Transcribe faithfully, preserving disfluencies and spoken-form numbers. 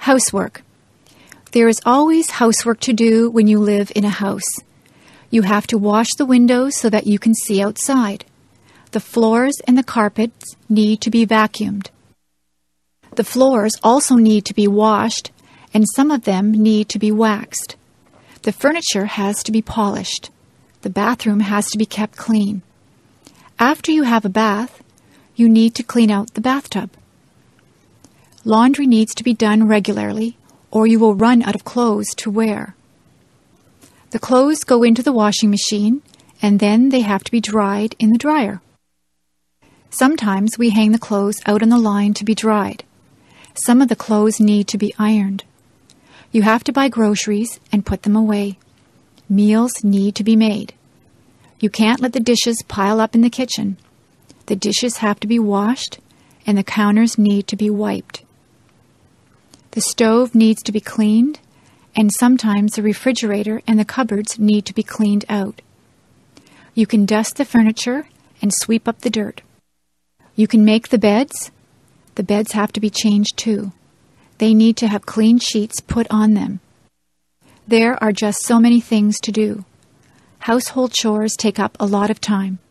Housework. There is always housework to do when you live in a house. You have to wash the windows so that you can see outside. The floors and the carpets need to be vacuumed. The floors also need to be washed, and some of them need to be waxed. The furniture has to be polished. The bathroom has to be kept clean. After you have a bath, you need to clean out the bathtub. Laundry needs to be done regularly, or you will run out of clothes to wear. The clothes go into the washing machine, and then they have to be dried in the dryer. Sometimes we hang the clothes out on the line to be dried. Some of the clothes need to be ironed. You have to buy groceries and put them away. Meals need to be made. You can't let the dishes pile up in the kitchen. The dishes have to be washed, and the counters need to be wiped. The stove needs to be cleaned, and sometimes the refrigerator and the cupboards need to be cleaned out. You can dust the furniture and sweep up the dirt. You can make the beds. The beds have to be changed too. They need to have clean sheets put on them. There are just so many things to do. Household chores take up a lot of time.